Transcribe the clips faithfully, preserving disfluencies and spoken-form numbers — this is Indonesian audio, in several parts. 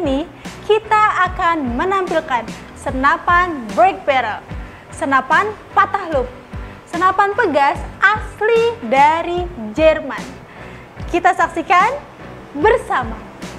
ini kita akan menampilkan senapan brake barrel, senapan patah loop, senapan pegas asli dari Jerman. Kita saksikan bersama.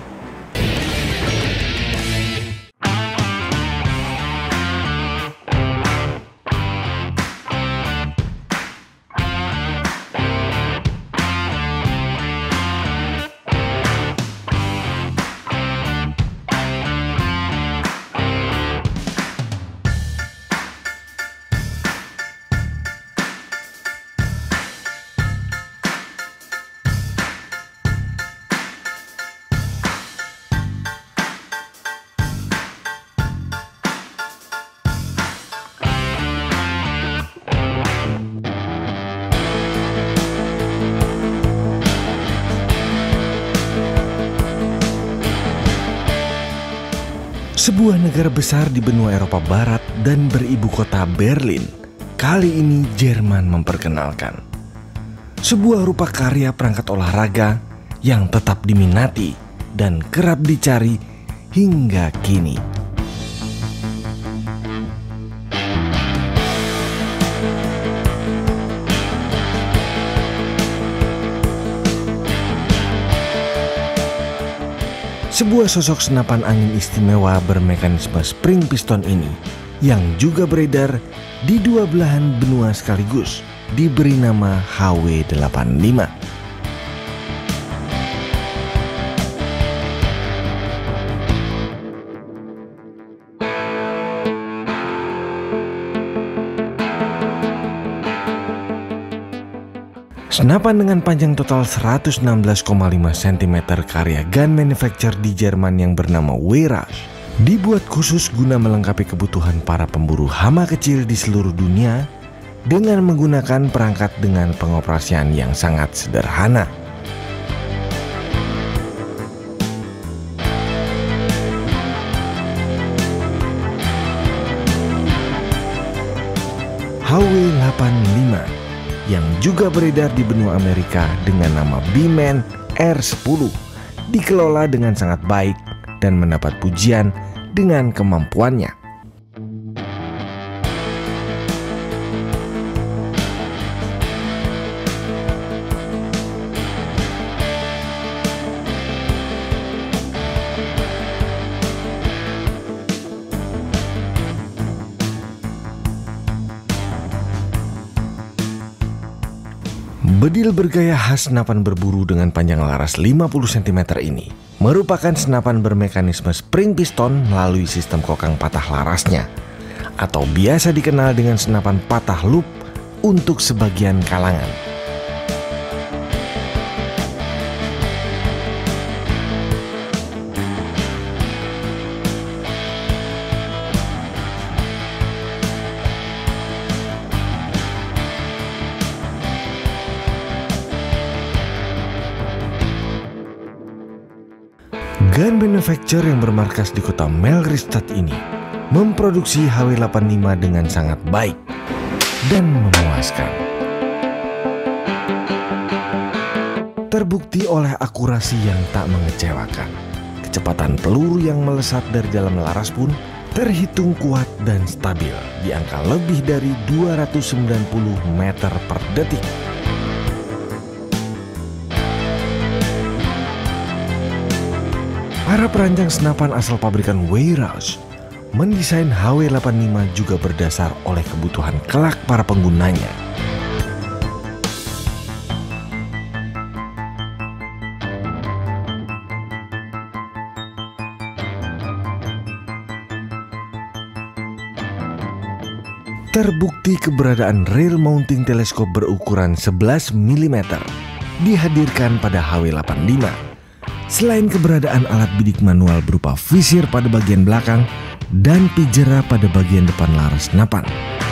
Sebuah negara besar di benua Eropa Barat dan beribu kota Berlin, kali ini Jerman memperkenalkan sebuah rupa karya perangkat olahraga yang tetap diminati dan kerap dicari hingga kini. Sebuah sosok senapan angin istimewa bermekanisme spring piston ini yang juga beredar di dua belahan benua sekaligus diberi nama H W delapan lima. Senapan dengan panjang total seratus enam belas koma lima sentimeter karya gun manufacturer di Jerman yang bernama Weyrauch dibuat khusus guna melengkapi kebutuhan para pemburu hama kecil di seluruh dunia dengan menggunakan perangkat dengan pengoperasian yang sangat sederhana. H W delapan lima yang juga beredar di benua Amerika dengan nama B-Man R sepuluh dikelola dengan sangat baik dan mendapat pujian dengan kemampuannya. Bedil bergaya khas senapan berburu dengan panjang laras lima puluh sentimeter ini merupakan senapan bermekanisme spring piston melalui sistem kokang patah larasnya, atau biasa dikenal dengan senapan patah loop untuk sebagian kalangan. Gun manufacturer yang bermarkas di kota Melristadt ini memproduksi H W delapan lima dengan sangat baik dan memuaskan. Terbukti oleh akurasi yang tak mengecewakan. Kecepatan peluru yang melesat dari dalam laras pun terhitung kuat dan stabil di angka lebih dari dua ratus sembilan puluh meter per detik. Para perancang senapan asal pabrikan Weyrauch mendesain H W delapan lima juga berdasar oleh kebutuhan kelak para penggunanya. Terbukti keberadaan rail mounting teleskop berukuran sebelas milimeter dihadirkan pada H W delapan lima. Selain keberadaan alat bidik manual berupa visir pada bagian belakang dan pijera pada bagian depan laras senapan.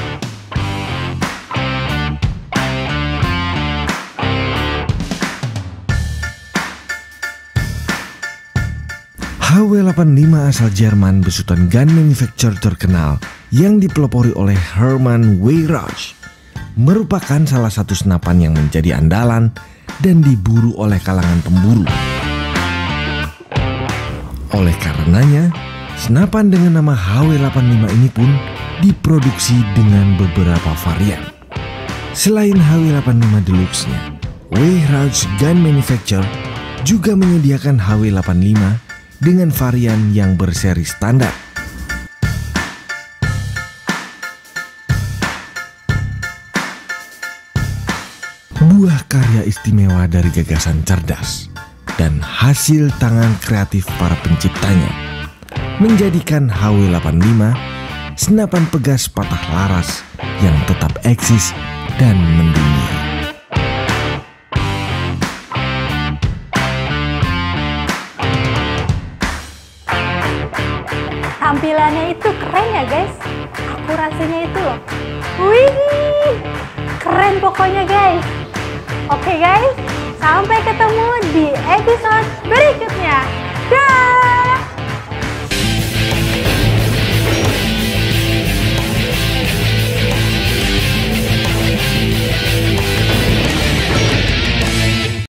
H W delapan lima asal Jerman besutan gun manufacturer terkenal yang dipelopori oleh Hermann Weyrauch merupakan salah satu senapan yang menjadi andalan dan diburu oleh kalangan pemburu. Oleh karenanya, senapan dengan nama H W delapan lima ini pun diproduksi dengan beberapa varian. Selain H W delapan lima Deluxe-nya, Weyrauch Gun Manufacturer juga menyediakan H W delapan lima dengan varian yang berseri standar. Buah karya istimewa dari gagasan cerdas dan hasil tangan kreatif para penciptanya menjadikan H W delapan lima senapan pegas patah laras yang tetap eksis dan mendunia. Tampilannya itu keren ya guys, akurasinya itu loh, wih, keren pokoknya guys. Oke guys, sampai ketemu di episode berikutnya.